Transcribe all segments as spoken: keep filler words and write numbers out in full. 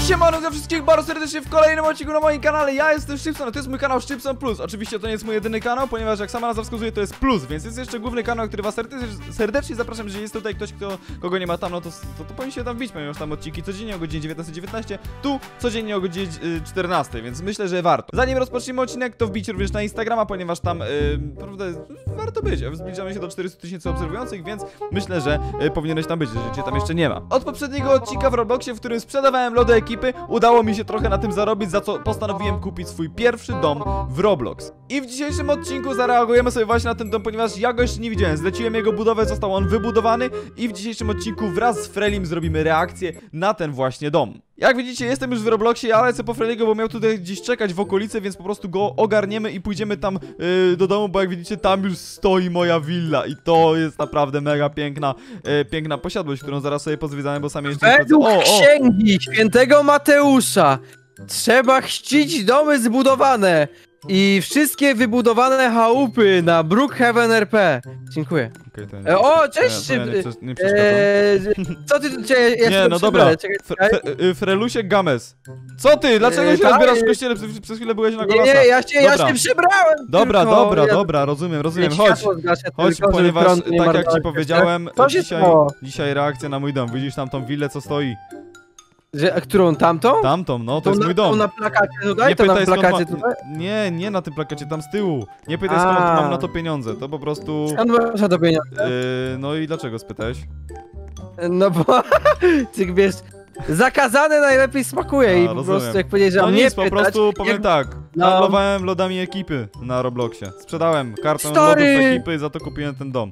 Siemano dla wszystkich bardzo serdecznie w kolejnym odcinku na moim kanale. Ja jestem Szczypson, a to jest mój kanał Szczypson Plus. Oczywiście to nie jest mój jedyny kanał, ponieważ jak sama nazwa wskazuje, to jest plus, więc jest jeszcze główny kanał, który was serdecznie, serdecznie zapraszam. Jeżeli jest tutaj ktoś, kto, kogo nie ma tam, no to, to, to powinien się tam wbić, ponieważ tam odcinki codziennie o godzinie dziewiętnastej dziewiętnaście, tu codziennie o godzinie czternastej, więc myślę, że warto. Zanim rozpoczniemy odcinek, to wbić również na Instagrama, ponieważ tam, yy, prawda, warto być. Zbliżamy się do czterystu tysięcy obserwujących, więc myślę, że yy, powinieneś tam być, jeżeli cię tam jeszcze nie ma. Od poprzedniego odcinka w Robloxie, w którym sprzedawałem lody ekipy, udało mi się trochę na tym zarobić, za co postanowiłem kupić swój pierwszy dom w Roblox. I w dzisiejszym odcinku zareagujemy sobie właśnie na ten dom, ponieważ ja go jeszcze nie widziałem. Zleciłem jego budowę, został on wybudowany i w dzisiejszym odcinku wraz z Frelim zrobimy reakcję na ten właśnie dom. Jak widzicie, jestem już w Robloxie, ale lecę po Freliego, bo miał tutaj gdzieś czekać w okolicy, więc po prostu go ogarniemy i pójdziemy tam yy, do domu, bo jak widzicie, tam już stoi moja willa i to jest naprawdę mega piękna, yy, piękna posiadłość, którą zaraz sobie pozwiedzamy, bo sami jeszcze... Według o, o. księgi świętego Mateusza trzeba chrzcić domy zbudowane i wszystkie wybudowane chałupy na Brookhaven R P. Dziękuję. Okay, to nie, e, o, cześć! to ja nie, nie, nie e, co ty tu ja Nie, no dobra. Fre, fre, Frelusie Games. Co ty? Dlaczego się tak? rozbierasz w kościele? Przez, przez chwilę byłeś na golasa. Nie, nie, ja się, ja się przebrałem. Dobra, tylko, dobra, ja... dobra, rozumiem, rozumiem. Chodź, chodź, tylko, ponieważ tak jak ci powiedziałem, dzisiaj, się dzisiaj reakcja na mój dom. Widzisz tam tą willę, co stoi? Że, a którą? Tamtą? Tamtą, no, to, to jest na, mój dom. To na plakacie tutaj? Nie to pytaj, na plakacie ma... tutaj? Nie, nie na tym plakacie, tam z tyłu. Nie pytaj, skąd A. mam na to pieniądze, to po prostu... Skąd masz na to pieniądze? Yy, no i dlaczego spytałeś? No bo, ty wiesz, zakazane najlepiej smakuje. A, i po rozumiem. Prostu jak powiedzieć, że no mnie nic, pytać, po prostu powiem jak... tak, no. handlowałem lodami ekipy na Robloxie. Sprzedałem kartę Stary. lodów ekipy, za to kupiłem ten dom.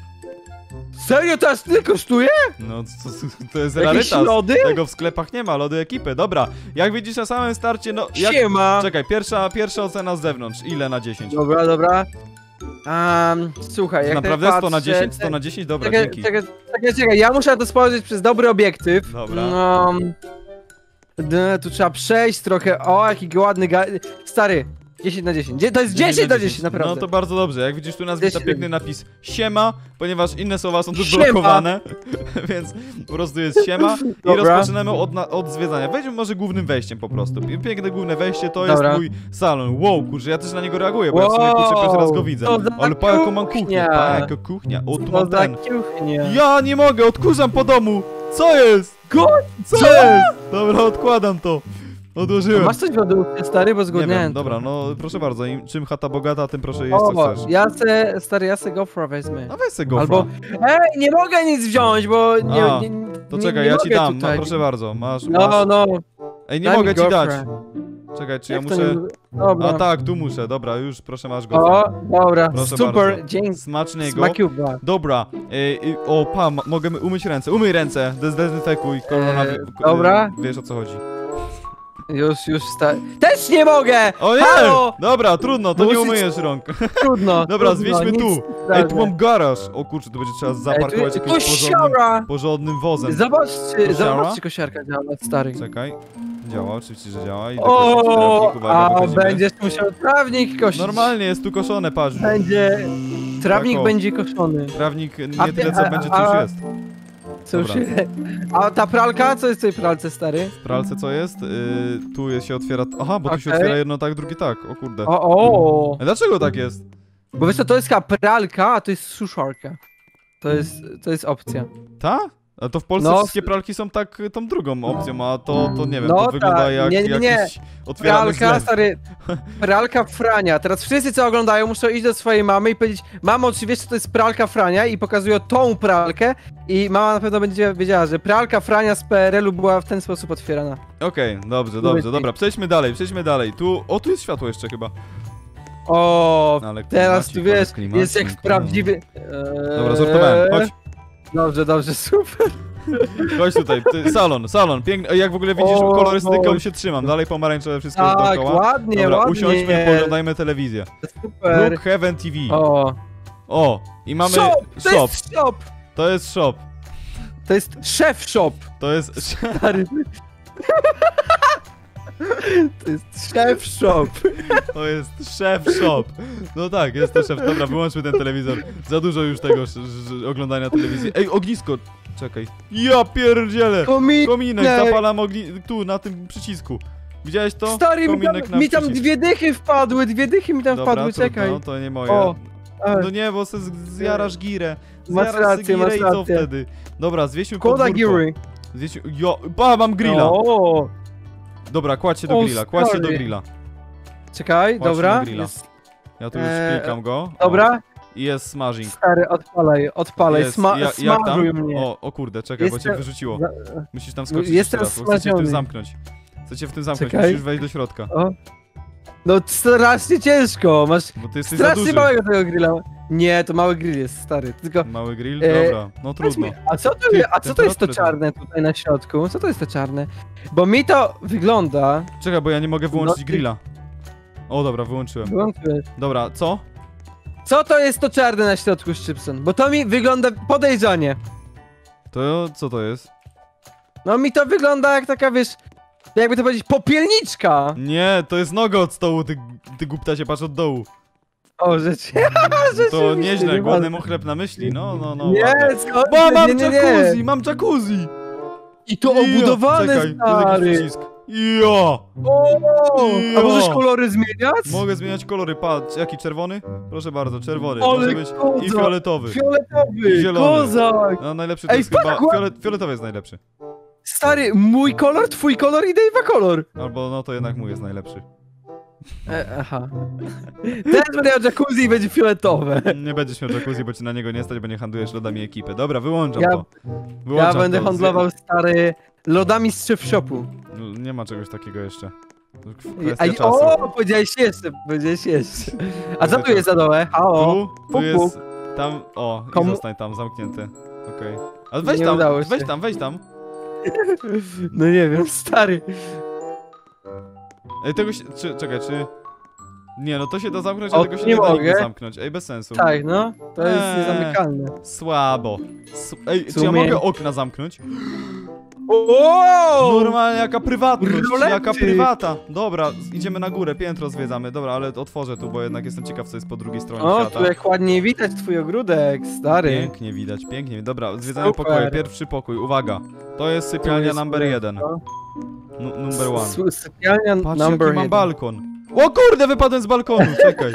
Serio to aż tyle kosztuje? No to, to jest Jakieś rarytas. lody? Tego w sklepach nie ma, lody ekipy. Dobra, jak widzisz na samym starcie, no... Jak... Siema! Czekaj, pierwsza, pierwsza ocena z zewnątrz, ile na dziesięć? Dobra, dobra. Um, słuchaj, jak naprawdę tak sto na patrzę, dziesięć? sto na dziesięć? Dobra, czekaj, dzięki. Czekaj, czekaj, czekaj, ja muszę na to spojrzeć przez dobry obiektyw. Dobra. No, tu trzeba przejść trochę. O, jaki ładny ga... Stary, dziesięć na dziesięć. To jest dziesięć na dziesięć, naprawdę. No to bardzo dobrze. Jak widzisz, tu nas wita piękny napis siema, ponieważ inne słowa są tu Siema. blokowane, więc po prostu jest siema. I Dobra. rozpoczynamy od, na, od zwiedzania. Wejdźmy może głównym wejściem po prostu. Piękne główne wejście, to Dobra. jest mój salon. Wow, kurczę, ja też na niego reaguję, bo Wow. ja w sumie kurczę pierwszy raz go widzę. To za Ale pa jaką mam kuchnię, kuchnia. pa jaka kuchnia. O, tu To mam za ten. kuchnia. Ja nie mogę, odkurzam po domu. Co jest? Go... Co, Co? jest? Dobra, odkładam to. Odłożyłem. Masz coś w lodówce, stary, bo Nie zgodniałem. wiem, dobra, no proszę bardzo, im, czym chata bogata, tym proszę jeść co O, chcesz. ja se, stary, ja se gofra wezmę. No weź se gofra. Albo, ej, nie mogę nic wziąć, bo nie, A, nie, nie To nie, czekaj, nie ja ci mogę dam, tutaj. no, proszę bardzo, masz, No, masz. no. Ej, nie Daj mogę mi ci gofra. dać. Czekaj, czy ja Jak to muszę... nie... Dobra. A tak, tu muszę, dobra, już proszę, masz gofra. O, dobra, Proszę super, bardzo. dzięki. Smacznego. Smakiuba. Dobra, ej, ej, o, pa, ma- mogę umyć ręce, umyj ręce, dezynfekuj, korona... Eee, dobra. Wiesz o co chodzi. Już, już sta... Też nie mogę! O nie! Halo! Dobra, trudno, to nie Musisz- umyjesz rąk. Trudno. Dobra, trudno, zwiedźmy nic tu. nie Ej, tu zrobię. mam garaż. O kurczę, tu będzie trzeba zaparkować Ej, tu- jakimś porządnym, kosiara! porządnym wozem. Zobacz, czy, Kosiara? zobacz, czy kosiarka działa, stary. Czekaj. Działa, oczywiście, że działa. Idę O, kosić trawnik, uwaga, a wychodzimy. będziesz musiał trawnik kosić. Normalnie jest tu koszone, patrz. Będzie... Trawnik Tak o. będzie koszony. Trawnik nie A tyle ty- co a- będzie, co a- już jest. Co już Dobra. się... A ta pralka? Co jest w tej pralce, stary? W pralce co jest? Yy, tu jest, się otwiera... Aha, bo tu się Okej. otwiera jedno tak, drugie tak. O kurde. O, o. A dlaczego tak jest? Bo wiesz co, to jest chyba pralka, a to jest suszarka. To jest, to jest opcja. Ta? A to w Polsce No, wszystkie pralki są tak, tą drugą opcją, a to, to nie wiem, No to wygląda tak. jak Nie, nie, nie. jakiś otwierany Pralka, zlew. stary, pralka Frania. Teraz wszyscy, co oglądają, muszą iść do swojej mamy i powiedzieć: mamo, czy wiesz, co to jest pralka Frania? I pokazują tą pralkę i mama na pewno będzie wiedziała, że pralka Frania z P R L u była w ten sposób otwierana. Okej, okay, dobrze, dobrze, dobra, przejdźmy dalej, przejdźmy dalej. Tu, o, tu jest światło jeszcze chyba. O, Ale teraz klimacik, tu ale wiesz, klimacik, jest jak w no. prawdziwy... Eee, Dobra, sortowałem, chodź, Dobrze, dobrze, super. chodź tutaj, ty, salon, salon, piękny, jak w ogóle widzisz, O, kolorystyką o. się trzymam, dalej pomarańczowe wszystko jest Tak, dookoła. ładnie, Dobra, ładnie. usiądźmy, poglądajmy telewizję. Super. Brookhaven T V. O. O, i mamy Shop! To shop, jest shop! to jest shop, To jest szef shop. to jest... Stary. To jest szef shop. To jest szef shop. No tak, jest to szef. Dobra, wyłączmy ten telewizor. Za dużo już tego sz- sz- oglądania telewizji. Ej, ognisko. czekaj. Ja pierdzielę! Kominek! Kominek, zapalam ogni... tu, na tym przycisku. Widziałeś to? Stary, mi Kominek tam, na mi tam przycisk. dwie dychy wpadły, dwie dychy mi tam Dobra, wpadły, trudno, czekaj. no to nie moje. O, No nie, bo se z- zjarasz girę. Masz Zjarasz rację, se girę masz i co rację. wtedy? Dobra, zwieśmy Koda podwórko. Giry. Zwiesiu... Jo, pa, mam grilla. O, Dobra, kładź się do O, grilla, kładź się do stary. grilla. czekaj, Kładź się dobra. do grilla. Jest, Ja tu już Eee, klikam go. O, dobra. I jest smashing. Stary, odpalaj, odpalaj, Jest. Sma Ja, jak tam? smażuj mnie. O, o kurde, czekaj, bo cię Jestem- wyrzuciło. Za- Musisz tam skoczyć Jestem jeszcze raz, bo chcę cię w tym smażony. zamknąć. Chcę cię w tym zamknąć, Czekaj. musisz wejść do środka. O. No strasznie ciężko, masz Bo ty jesteś za strasznie duży. małego tego grilla. Nie, to mały grill jest, stary, tylko... Mały grill? E, Dobra, no Powiedz trudno. mi, a co to, Ty, jest, a co to jest to temperatury czarne tutaj na środku? Co to jest to czarne? Bo mi to wygląda... Czekaj, bo ja nie mogę wyłączyć No ty- grilla. O, dobra, wyłączyłem. Włączyłeś. Dobra, co? Co to jest to czarne na środku, Szczypson? Bo to mi wygląda podejrzanie. To co to jest? No mi to wygląda jak taka, wiesz, jakby to powiedzieć, popielniczka. Nie, to jest noga od stołu, ty, ty głupta się patrz od dołu. O, rzecz. To nieźle, nie głodny ma- mu chleb na myśli, no, no, no. Nie, ładnie. skąd? Bo mam nie, nie, jacuzzi, nie. mam jacuzzi! I to Ja, obudowane, czekaj, tu jest stary. jakiś przycisk. Ja! O, Ja. a możesz kolory zmieniać? Mogę zmieniać kolory, patrz, jaki czerwony? Proszę bardzo, czerwony, Ale może być koza. i fioletowy. Fioletowy, I zielony. kozak. No najlepszy to Ej, jest chyba, patrz, ła- fiolet, fioletowy jest najlepszy. Stary, mój kolor, twój kolor i Dave'a kolor. Albo no to jednak mój jest najlepszy. E, aha. Teraz będę miał jacuzzi i będzie fioletowe. Nie będziesz miał jacuzzi, bo ci na niego nie stać, bo nie handlujesz lodami ekipy. Dobra, wyłączam Ja- to. Ja Wyłączam będę to. handlował, stary, lodami z szef shopu. Zje- Nie ma czegoś takiego jeszcze. To A, kwestia i- czasu. o, powiedziałeś jeszcze, powiedziałeś jeszcze. A co tu jest za dole? Halo? Tu, tu Puk, jest, tam, o, i Komu- zostań tam, zamknięty. Okej. Ale weź Nie tam, udało weź się. tam, weź tam. No nie wiem, stary. Ej, tego się, czy, czekaj, czy... Nie, no to się da zamknąć, O, a tego się nie nie da mogę. nigdy zamknąć. Ej, bez sensu. Tak, no, to jest Eee. niezamykalne. Słabo. S Ej, czy ja sumie- mogę okna zamknąć? O! Normalnie, jaka prywatność, Rolety. jaka prywata. Dobra, z- idziemy na górę, piętro zwiedzamy. Dobra, ale otworzę tu, bo jednak jestem ciekaw, co jest po drugiej stronie O, świata. tu jak ładnie widać twój ogródek, stary. Pięknie widać, pięknie. Dobra, zwiedzamy Super. pokoje. Pierwszy pokój, uwaga. To jest Tu sypialnia jest number super, jeden. no. Nu- Number one. S- Sypialnia Patrz, number jaki mam jeden. balkon. O kurde, wypadłem z balkonu, czekaj.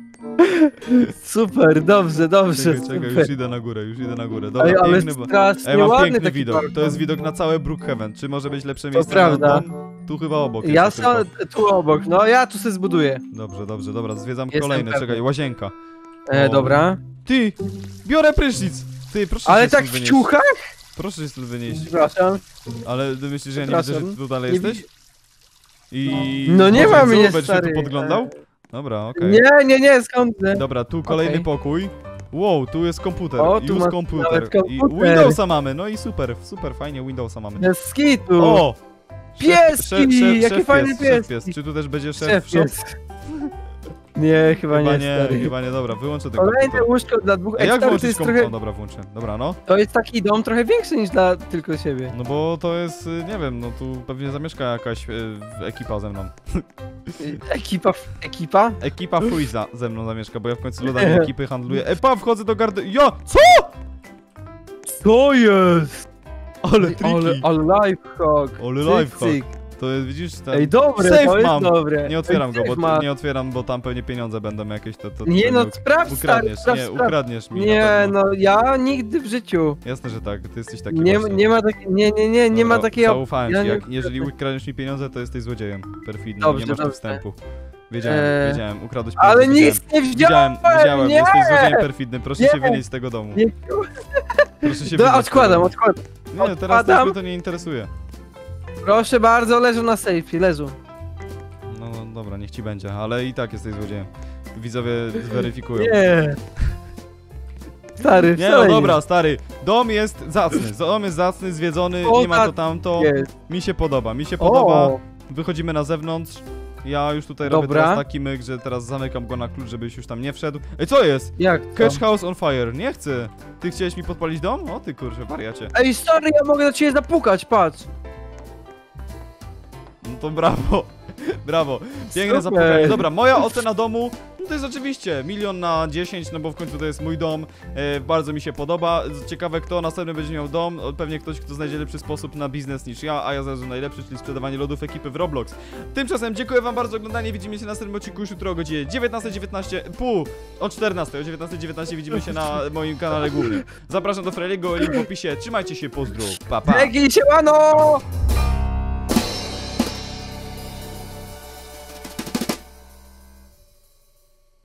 Super, dobrze, dobrze. Czekaj, czekaj, super. już idę na górę, już idę na górę. Dobra, Ej, ale piękny ba- strasznie Ej, mam ładny piękny taki widok. balkon. To jest widok na całe Brookhaven. Czy może być lepsze To miejsce prawda. na London? Tu chyba obok Ja jest sam tylko. tu obok, no ja tu se zbuduję. Dobrze, dobrze, dobra, zwiedzam Jestem kolejne. pewny. Czekaj, łazienka. E, O. dobra. Ty! Biorę prysznic! Ty, proszę Ale się tak stąd w wynieść. ciuchach? Proszę się stąd wynieść. Przepraszam. Ale ty myślisz, że ja nie widzę, że Przepraszam. ty tu dalej Nie jesteś? I... No nie Boże, ma co, mnie, Będziesz się stary. tu podglądał? Dobra, okej. Nie, nie, nie, skąd? Dobra, tu kolejny Okej. pokój. Wow, tu jest komputer. O, tu Use masz komputer. nawet I komputer. Windowsa mamy, no i super, super, fajnie Windowsa mamy. Bez skitu. O! Pieski, jakie fajne pies, szef pieski. pies. Czy tu też będzie szef, Szef shop? jest. Nie, chyba, Chyba nie, nie, stary. chyba nie, dobra, wyłączę ten Kolejne komputer. łóżko dla dwóch. A Ej, jak stary, to włączyć jest komputer? trochę... O, dobra, włączę. Dobra, no. To jest taki dom trochę większy niż dla tylko siebie. No bo to jest, y, nie wiem, no tu pewnie zamieszka jakaś y, ekipa ze mną. Ekipa, ekipa? Ekipa Fruiza ze mną zamieszka, bo ja w końcu lodami ekipy handluję. E, pa, wchodzę do gardy... Ja! Co? Co jest? Ale Ale, triki! ale lifehack. Ale Cyk, lifehack. cyk. To jest, widzisz, ten... Ej, dobre, Safe to jest mam. dobre. Nie otwieram Ej, go, bo safe ma. nie otwieram, bo tam pewnie pieniądze będą jakieś, to... to Nie to no, uk- sprawdź, stary, Ukradniesz, sprawdź, nie, sprawdź. ukradniesz mi na Nie, pewno. no ja nigdy w życiu. Jasne, że tak, ty jesteś taki Nie, właśnie. nie ma takiej, nie, nie, nie, nie ma Dobra, takiej op- Zaufałem ja ci, nie- jak, jeżeli ukradniesz mi pieniądze, to jesteś złodziejem perfidnym, Dobrze, nie masz tu dobrze. wstępu. Wiedziałem, Eee, wiedziałem, ukradłeś pieniądze, Ale widziałem. nic nie Widziałem, wziąłem, widziałem, nie! jesteś złodziejem perfidnym, proszę Nie! się wynieść z tego domu. Nie, Proszę się Do, wynieść z odkładam, tego odkładam. domu. Nie, teraz też odkładam. mnie to nie interesuje. Proszę bardzo, leżą na sejfie, leżą. No, no dobra, niech ci będzie, ale i tak jesteś złodziejem. Widzowie zweryfikują. Nie. Stary, Nie, no wcale dobra, stary, dom jest zacny, dom jest zacny, zwiedzony, O, nie ma to tak tamto, Jest. mi się podoba, mi się podoba, O, wychodzimy na zewnątrz, ja już tutaj robię Dobra. teraz taki myk, że teraz zamykam go na klucz, żebyś już tam nie wszedł. Ej, co jest? jak Cash to? house on fire, nie chcę. Ty chciałeś mi podpalić dom? O ty kurczę, wariacie. Ej, stary, ja mogę do ciebie zapukać, patrz. No to brawo. Brawo, piękne Super. zapowiedź. Dobra, moja ocena domu no to jest oczywiście milion na dziesięć, no bo w końcu to jest mój dom. E, bardzo mi się podoba. Ciekawe, kto następny będzie miał dom. Pewnie ktoś, kto znajdzie lepszy sposób na biznes niż ja, a ja znalazłem najlepszy, czyli sprzedawanie lodów ekipy w Roblox. Tymczasem dziękuję wam bardzo za oglądanie. Widzimy się na następnym odcinku już jutro o godzinie dziewiętnasta dziewiętnaście, pół, o czternastej, o dziewiętnastej dziewiętnaście widzimy się na moim kanale głównym. Zapraszam do Freliego, link w opisie. Trzymajcie się, pozdro, pa pa. Dzięki, siemano!